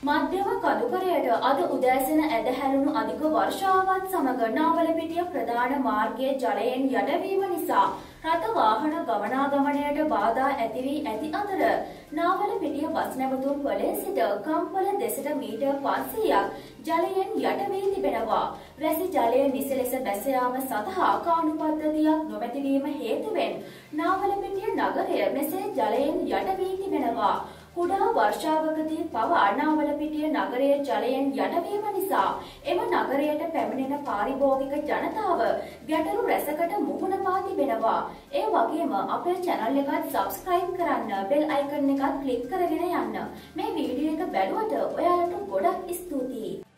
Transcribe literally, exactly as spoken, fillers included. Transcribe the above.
මධ්‍යම කඳුකරයට අද උදෑසන ඇදහැරුණු අධික වර්ෂාවත් සමග නාවලපිටිය ප්‍රධාන මාර්ගයේ ජලයෙන් යටවීම නිසා රථ වාහන ගමනාගමනයට බාධා ඇති වී ඇති අතර නාවලපිටිය බස් නැවතුම් පොලේ සිට කම්පල දෙසට මීටර් පන්සීයක් ජලයෙන් යට වී තිබෙනවා. රැසි ජලය නිසි ලෙස බැස යාම සඳහා කාණු පද්ධතියක් නොමැති වීම හේතුවෙන් නාවලපිටිය නගරය මෙසේ ජලයෙන් යට වී තිබෙනවා. කුඩා වර්ෂාවකදී පවා නාවලපිටිය නගරයේ ජලයෙන් යටවීම නිසා එම නගරයට පැමිණෙන පාරිභෝගික ජනතාව ගැටලු රැසකට මුහුණ පා තිබෙනවා. ඒ වගේම අපේ channel එකත් subscribe කරන්න, bell icon එකත් click කරගෙන යන්න. මේ වීඩියෝ එක බැලුවට ඔයාලට ගොඩක් ස්තුතියි.